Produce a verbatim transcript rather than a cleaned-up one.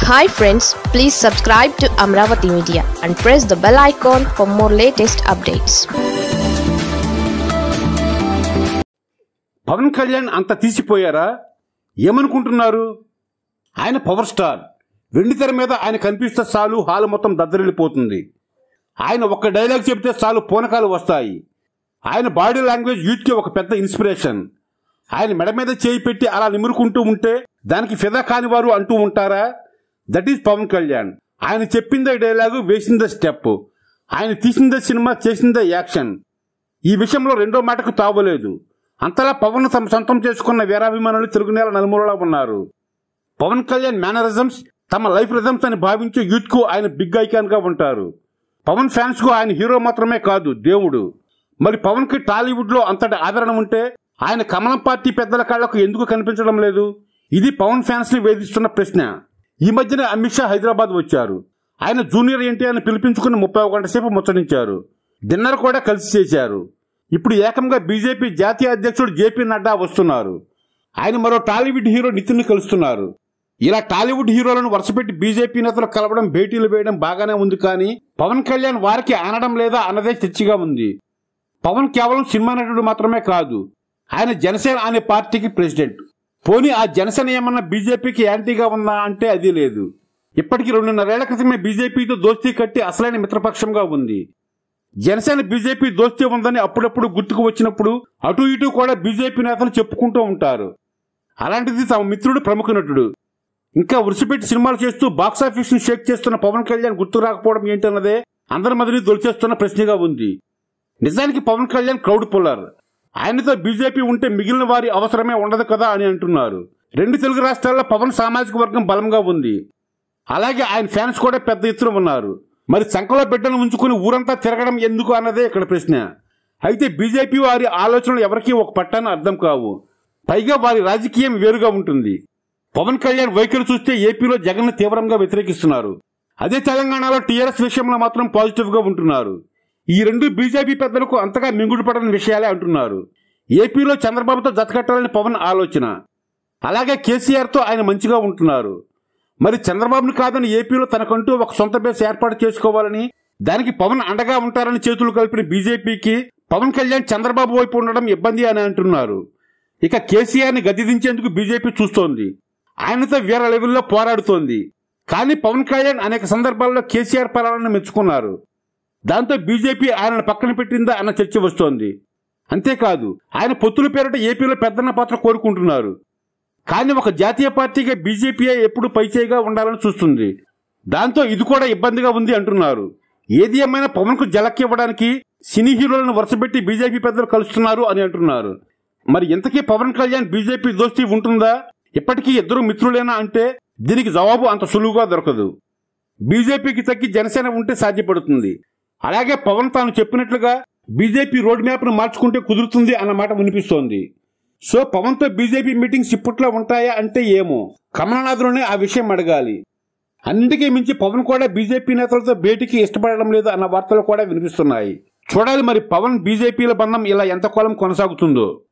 Hi friends, please subscribe to Amaravathi Media and press the bell icon for more latest updates. Pawan Kalyan అంత తీసిపోయారా? ఏమనుకుంటున్నారు? ఆయన power star. వెండితెర మీద ఆయన కనిపిస్తే చాలు హాల్ మొత్తం దద్దరిల్లిపోతుంది. ఆయన ఒక్క డైలాగ్ చెబితే చాలు పూనకాలు వస్తాయి. ఆయన బాడీ లాంగ్వేజ్ యూత్కి ఒక పెద్ద ఇన్స్పిరేషన్. ఆయన మెడ మీద చేయి పెట్టి అలా నిమురుకుంటూ ఉంటే దానికి ఫిదా కాని వారు అంటూ ఉంటారా? That is Pavan Kalyan. ఆయన చెప్పిందే డైలాగు, వేసిందే స్టెప్. ఆయన తీసిందే సినిమా, చేసిందే యాక్షన్. ఈ విషయంలో రెండో మాటకు తావలేదు. అంతలా పవన్ తమ సొంతం చేసుకున్న వీరాభిమానులు తెలుగు నేల నలుమూలలా ఉన్నారు. పవన్ కళ్యాణ్ మేనరిజమ్స్ తమ లైఫ్ రిజమ్స్ అని భావించే యూత్ కు ఆయన బిగ్ ఐకాన్ గా ఉంటారు. పవన్ ఫ్యాన్స్ కు ఆయన హీరో మాత్రమే కాదు, దేవుడు. మరి పవన్ కి టాలీవుడ్ లో అంతటి ఆదరణ ఉంటే ఆయన కమలం పార్టీ పెద్దల కాళ్లకు ఎందుకు కనిపించడం లేదు? ఇది పవన్ ఫ్యాన్స్ ని వేధిస్తున్న ప్రశ్న. ఈ మధ్యనే అమిత్ షా హైదరాబాద్ వచ్చారు. ఆయన జూనియర్ ఎన్టీఆర్ని పిలిపించుకుని ముప్పై ఒక గంట సేపు ముచ్చటించారు. డిన్నర్ కూడా కలిసి చేశారు. ఇప్పుడు ఏకంగా బీజేపీ జాతీయ అధ్యక్షుడు జేపీ నడ్డా వస్తున్నారు. ఆయన మరో టాలీవుడ్ హీరో నితిన్ ని కలుస్తున్నారు. ఇలా టాలీవుడ్ హీరోలను వరుసపెట్టి బీజేపీ నేతలు కలవడం, భేటీలు వేయడం బాగానే ఉంది. కానీ పవన్ కళ్యాణ్ వారికి ఆనడం లేదా అన్నదే చర్చగా ఉంది. పవన్ కేవలం సినిమా నటుడు మాత్రమే కాదు, ఆయన జనసేన అనే పార్టీకి ప్రెసిడెంట్. పోనీ ఆ జనసేన ఏమన్నా బీజేపీకి యాంటీగా ఉందా అంటే అది లేదు. ఇప్పటికీ రెండున్నరేళ్ల క్రితమే బీజేపీతో దోస్తీ కట్టి అసలైన మిత్రపక్షంగా ఉంది. జనసేన బీజేపీ దోస్తీ ఉందని అప్పుడప్పుడు గుర్తుకు వచ్చినప్పుడు అటు ఇటు కూడా బీజేపీ నేతలు చెప్పుకుంటూ ఉంటారు. అలాంటిది తమ మిత్రుడు ప్రముఖ నటుడు ఇంకా ఉరిసిపెట్టి సినిమాలు చేస్తూ బాక్సాఫీస్ ను షేక్ చేస్తున్న పవన్ కళ్యాణ్ గుర్తు రాకపోవడం ఏంటన్నదే అందరి మధ్యని దొలిచేస్తున్న ప్రశ్నగా ఉంది. నిజానికి పవన్ కళ్యాణ్ క్రౌడ్ పుల్లర్. ఆయనతో బీజేపీ ఉంటే మిగిలిన వారి అవసరమే ఉండదు కదా అని అంటున్నారు. రెండు తెలుగు రాష్ట్రాల్లో పవన్ సామాజిక వర్గం బలంగా ఉంది. అలాగే ఆయన ఫ్యాన్స్ కూడా పెద్ద ఎత్తున ఉన్నారు. మరి సంకలో బిడ్డను ఉంచుకుని ఊరంతా తిరగడం ఎందుకు అన్నదే ఇక్కడ ప్రశ్న. అయితే బీజేపీ వారి ఆలోచనలు ఎవరికీ ఒక పట్టాన అర్థం కావు. పైగా వారి రాజకీయం వేరుగా ఉంటుంది. పవన్ కళ్యాణ్ వైఖరి చూస్తే ఏపీలో జగన్ తీవ్రంగా వ్యతిరేకిస్తున్నారు. అదే తెలంగాణలో టీఆర్ఎస్ విషయంలో మాత్రం పాజిటివ్ గా ఉంటున్నారు. ఈ రెండు బీజేపీ పెద్దలకు అంతగా మింగుడు పడని విషయాలే అంటున్నారు. ఏపీలో చంద్రబాబుతో జతకట్టాలని పవన్ ఆలోచన. అలాగే కేసీఆర్ తో ఆయన మంచిగా ఉంటున్నారు. మరి చంద్రబాబును కాదని ఏపీలో తనకంటూ ఒక సొంత బేస్ ఏర్పాటు చేసుకోవాలని, దానికి పవన్ అండగా ఉంటారని చేతులు కలిపిన బీజేపీకి పవన్ కళ్యాణ్ చంద్రబాబు వైపు ఉండడం ఇబ్బంది అని అంటున్నారు. ఇక కేసీఆర్ ని గద్దెదించేందుకు బీజేపీ చూస్తోంది. ఆయనతో వేరే లెవెల్లో పోరాడుతోంది. కానీ పవన్ కళ్యాణ్ అనేక సందర్భాల్లో కేసీఆర్ పాలనను మెచ్చుకున్నారు. దాంతో బీజేపీ ఆయనను పక్కన పెట్టిందా అన్న చర్చ వస్తోంది. అంతేకాదు ఆయన పొత్తుల పేరిట ఏపీలో పెద్దన్న పాత్ర కోరుకుంటున్నారు. కానీ ఒక జాతీయ పార్టీగా బీజేపీయే ఎప్పుడు పైచేయిగా ఉండాలని చూస్తుంది. దాంతో ఇది కూడా ఇబ్బందిగా ఉంది అంటున్నారు. ఏది ఏమైనా పవన్ కు జలక్ ఇవ్వడానికి సినీ హీరోలను వరుసపెట్టి బీజేపీ పెద్దలు కలుస్తున్నారు అని అంటున్నారు. మరి ఇంతకీ పవన్ కళ్యాణ్ బీజేపీ దోస్తీ ఉంటుందా? ఇప్పటికీ ఇద్దరు మిత్రులేనా అంటే దీనికి జవాబు అంత సులువుగా దొరకదు. బీజేపీకి తగ్గి జనసేన ఉంటే సాధ్యపడుతుంది. అలాగే పవన్ తాను చెప్పినట్లుగా బీజేపీ రోడ్ మ్యాప్ ను మార్చుకుంటే కుదురుతుంది అన్నమాట వినిపిస్తోంది. సో పవన్ తో బీజేపీ మీటింగ్స్ ఇప్పట్లో ఉంటాయా అంటే ఏమో, కమలనాథులనే ఆ విషయం అడగాలి. అన్నింటికీ మించి పవన్ కూడా బీజేపీ నేతలతో భేటీకి ఇష్టపడడం లేదు అన్న వార్తలు కూడా వినిపిస్తున్నాయి. చూడాలి మరి పవన్ బీజేపీల బంధం ఇలా ఎంతకాలం కొనసాగుతుందో.